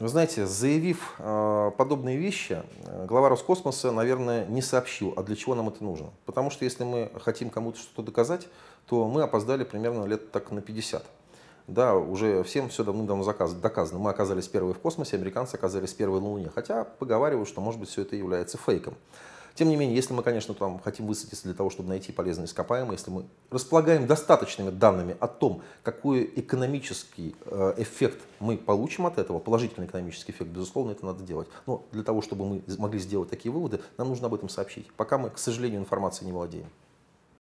Вы знаете, заявив подобные вещи, глава Роскосмоса, наверное, не сообщил, а для чего нам это нужно. Потому что если мы хотим кому-то что-то доказать, то мы опоздали примерно лет так на 50. Да, уже всем все давным-давно доказано. Мы оказались первые в космосе, американцы оказались первые на Луне. Хотя поговаривают, что, может быть, все это является фейком. Тем не менее, если мы, конечно, там хотим высадиться для того, чтобы найти полезные ископаемые, если мы располагаем достаточными данными о том, какой экономический эффект мы получим от этого, положительный экономический эффект, безусловно, это надо делать. Но для того, чтобы мы могли сделать такие выводы, нам нужно об этом сообщить. Пока мы, к сожалению, информацией не владеем.